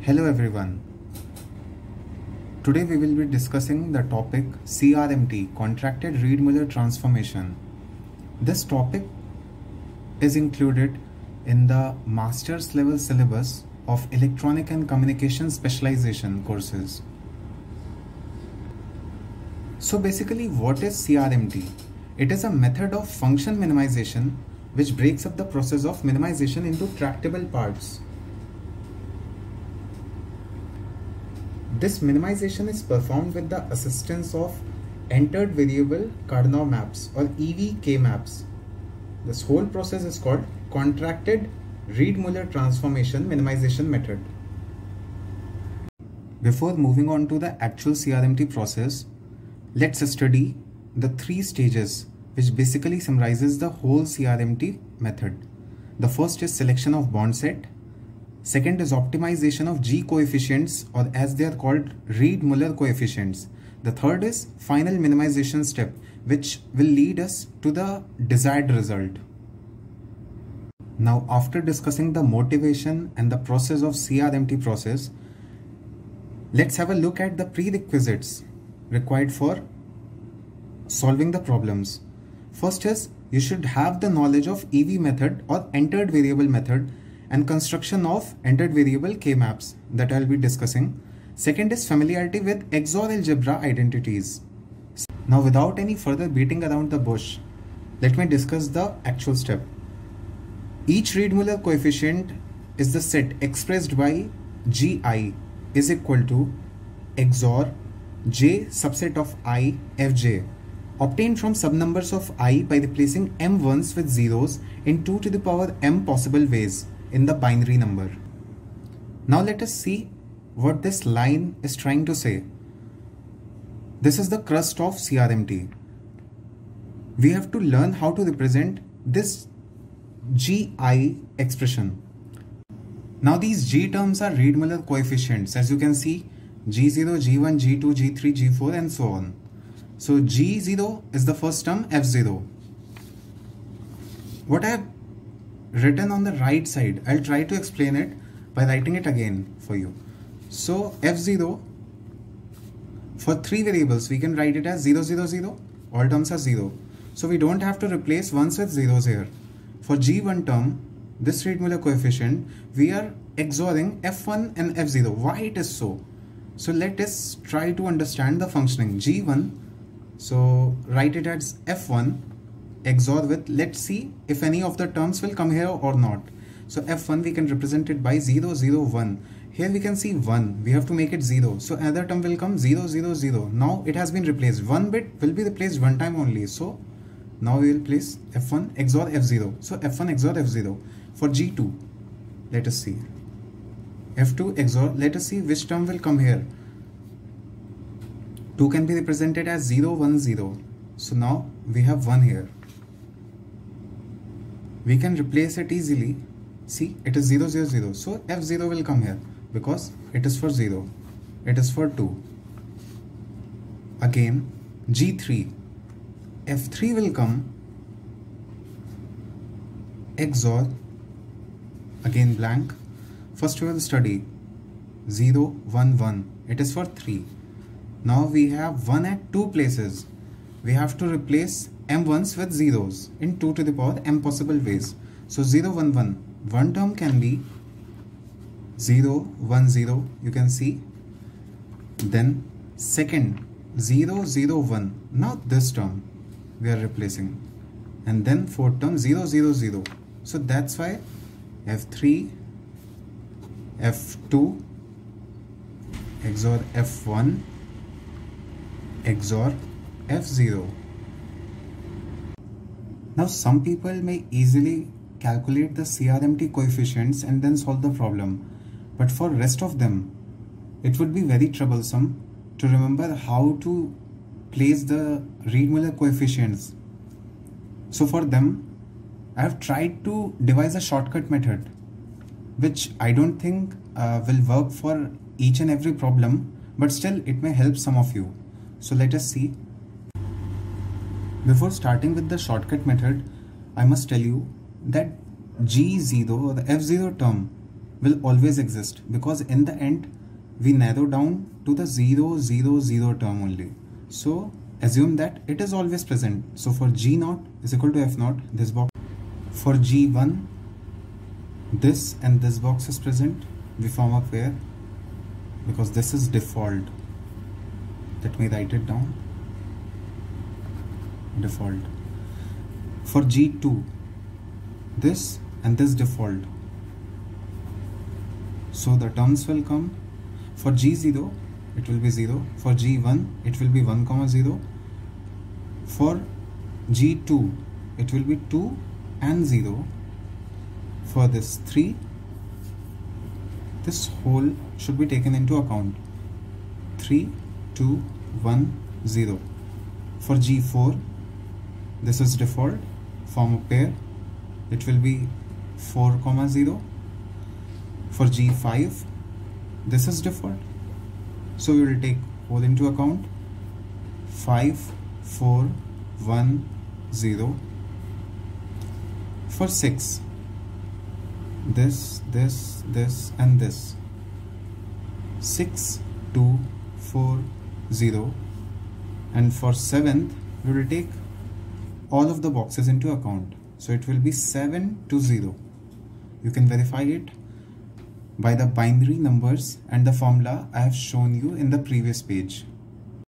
Hello everyone. Today we will be discussing the topic CRMT, Contracted Reed-Muller Transformation. This topic is included in the master's level syllabus of Electronic and Communication Specialization courses. So basically, what is CRMT? It is a method of function minimization which breaks up the process of minimization into tractable parts. This minimization is performed with the assistance of entered variable Karnaugh maps or EVK maps. This whole process is called Contracted Reed-Muller Transformation Minimization Method. Before moving on to the actual CRMT process, let's study the three stages which basically summarizes the whole CRMT method. The first is selection of bond set. Second is optimization of G coefficients, or as they are called, Reed-Muller coefficients. The third is final minimization step, which will lead us to the desired result. Now, after discussing the motivation and the process of CRMT process, let's have a look at the prerequisites required for solving the problems. First is you should have the knowledge of EV method or entered variable method and construction of entered variable K-maps that I'll be discussing. Second is familiarity with XOR algebra identities. Now, without any further beating around the bush, let me discuss the actual step. Each Reed-Muller coefficient is the set expressed by Gi is equal to XOR J subset of I Fj, obtained from subnumbers of I by replacing m ones with zeros in 2 to the power m possible ways in the binary number. Now let us see what this line is trying to say. This is the crust of CRMT. We have to learn how to represent this Gi expression. Now these G terms are Reed-Muller coefficients, as you can see, G0, G1, G2, G3, G4 and so on. So G0 is the first term, F0. What I have written on the right side, I'll try to explain it by writing it again for you. So F0, for three variables we can write it as 0, 0, 0, all terms are 0. So we don't have to replace ones with zeros here. For G1 term, this Reed-Muller coefficient, we are XORing F1 and F0. Why it is so? So let us try to understand the functioning. G1, so write it as F1 XOR with, let's see if any of the terms will come here or not. So F1 we can represent it by 0, 0, 1. Here we can see 1, we have to make it 0. So another term will come 0, 0, 0. Now it has been replaced. One bit will be replaced one time only. So now we will place F1 XOR F0. So F1 XOR F0. For G2, let us see. F2 XOR, let us see which term will come here. 2 can be represented as 0, 1, 0. So now we have 1 here. We can replace it easily. See, it is 0, 0, 0. So F0 will come here because it is for 0. It is for 2. Again, G3. F3 will come XOR, again blank. First we will study 0, 1, 1. It is for 3. Now we have 1 at 2 places. We have to replace m1s with zeros in 2 to the power m possible ways. So 0, 1, 1. One term can be 0, 1, 0. You can see. Then second 0, 0, 1. Now this term we are replacing. And then fourth term 0, 0, 0. So that's why F3, F2 XOR F1 XOR F0. Now some people may easily calculate the CRMT coefficients and then solve the problem, but for rest of them it would be very troublesome to remember how to place the Reed-Muller coefficients. So for them I have tried to devise a shortcut method which I don't think will work for each and every problem, but still it may help some of you. So let us see. Before starting with the shortcut method, I must tell you that G0 or the F0 term will always exist, because in the end we narrow down to the 0 0 0 term only. So assume that it is always present. So for G0 is equal to F0, this box. For G1, this and this box is present, we form a pair because this is default. Let me write it down. Default. For G2, this and this default. So the terms will come. For G0, it will be 0. For G1, it will be 1, 0. For G2, it will be 2 and 0. For this 3, this whole should be taken into account. 3, 2, 1, 0. For G4, this is default. Form a pair. It will be 4, 0. For G5, this is default. So we will take whole into account. 5, 4, 1, 0. For 6, this, and this. 6, 2, 4, 0. And for 7th, we will take all of the boxes into account. So it will be 7 to 0. You can verify it by the binary numbers and the formula I have shown you in the previous page.